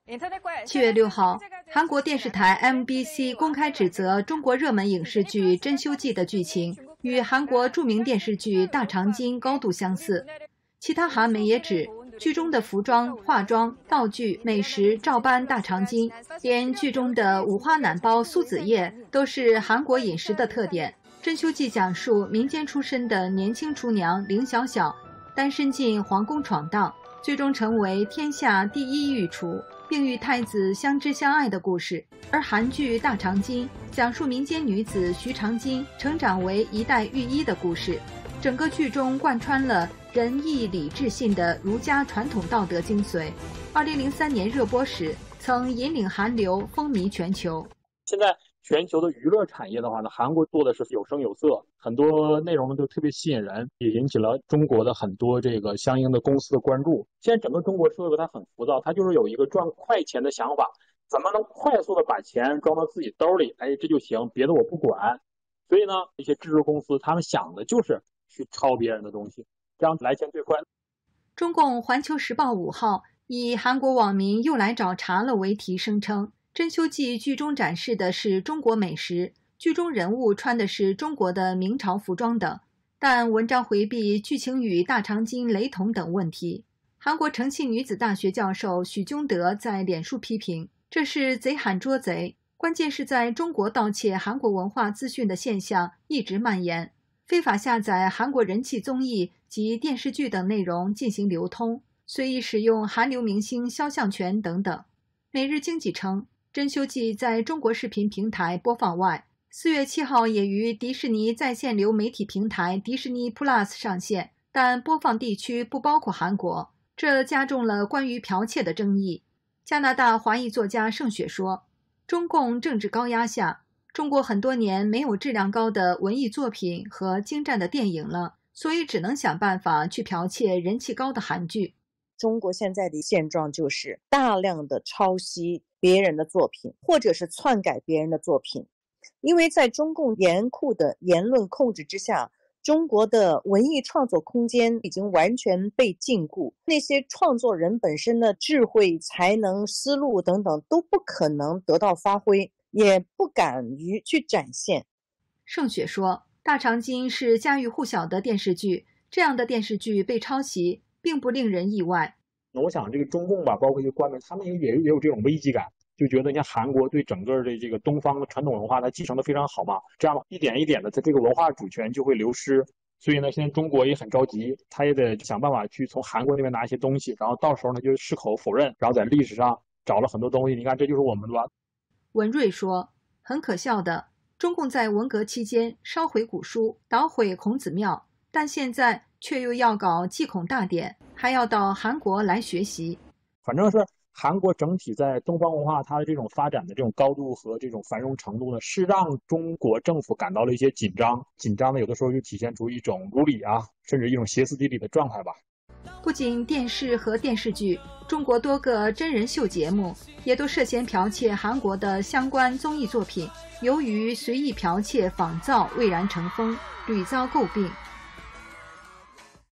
7月6号，韩国电视台 MBC 公开指责中国热门影视剧《珍馐记》的剧情与韩国著名电视剧《大长今》高度相似。其他韩媒也指，剧中的服装、化妆、道具、美食照搬《大长今》，连剧中的五花腩包、苏子叶都是韩国饮食的特点。《珍馐记》讲述民间出身的年轻厨娘凌小小单身进皇宫闯荡，最终成为天下第一御厨，并与太子相知相爱的故事。而韩剧《大长今》讲述民间女子徐长今成长为一代御医的故事，整个剧中贯穿了仁义礼智信的儒家传统道德精髓。2003年热播时，曾引领韩流，风靡全球。 现在全球的娱乐产业的话呢，韩国做的是有声有色，很多内容呢都特别吸引人，也引起了中国的很多这个相应的公司的关注。现在整个中国社会它很浮躁，它就是有一个赚快钱的想法，怎么能快速的把钱装到自己兜里，这就行，别的我不管。所以呢，一些制作公司他们想的就是去抄别人的东西，这样来钱最快。 中共环球时报5号以韩国网民又来找茬了为题声称，《珍馐记》剧中展示的是中国美食，剧中人物穿的是中国的明朝服装等，但文章回避剧情与《大长今》雷同等问题。韩国成庆女子大学教授许宗德在脸书批评，这是贼喊捉贼，关键是在中国盗窃韩国文化资讯的现象一直蔓延，非法下载韩国人气综艺及电视剧等内容进行流通，随意使用韩流明星肖像权等等。每日经济称，《珍馐记》在中国视频平台播放外，4月7号也于迪士尼在线流媒体平台迪士尼 Plus 上线，但播放地区不包括韩国，这加重了关于剽窃的争议。加拿大华裔作家盛雪说，中共政治高压下，中国很多年没有质量高的文艺作品和精湛的电影了，所以只能想办法去剽窃人气高的韩剧。 中国现在的现状就是大量的抄袭别人的作品，或者是篡改别人的作品。因为在中共严酷的言论控制之下，中国的文艺创作空间已经完全被禁锢，那些创作人本身的智慧、才能、思路等等都不可能得到发挥，也不敢于去展现。 盛雪说，《大长今》是家喻户晓的电视剧，这样的电视剧被抄袭并不令人意外。 我想这个中共吧，包括一些官媒，他们也有这种危机感，就觉得你看韩国对整个的这个东方的传统文化它继承的非常好嘛，这样一点一点的它这个文化主权就会流失。所以呢，现在中国也很着急，他也得想办法去从韩国那边拿一些东西，然后到时候呢就矢口否认，然后在历史上找了很多东西，你看这就是我们的吧。 文瑞说，很可笑的，中共在文革期间烧毁古书，捣毁孔子庙，但现在却又要搞祭孔大典，还要到韩国来学习。 反正是韩国整体在东方文化它的这种发展的这种高度和这种繁荣程度呢，是让中国政府感到了一些紧张的有的时候就体现出一种无理啊，甚至一种歇斯底里的状态吧。 不仅电视和电视剧，中国多个真人秀节目也都涉嫌剽窃韩国的相关综艺作品，由于随意剽窃仿造蔚然成风，屡遭诟病。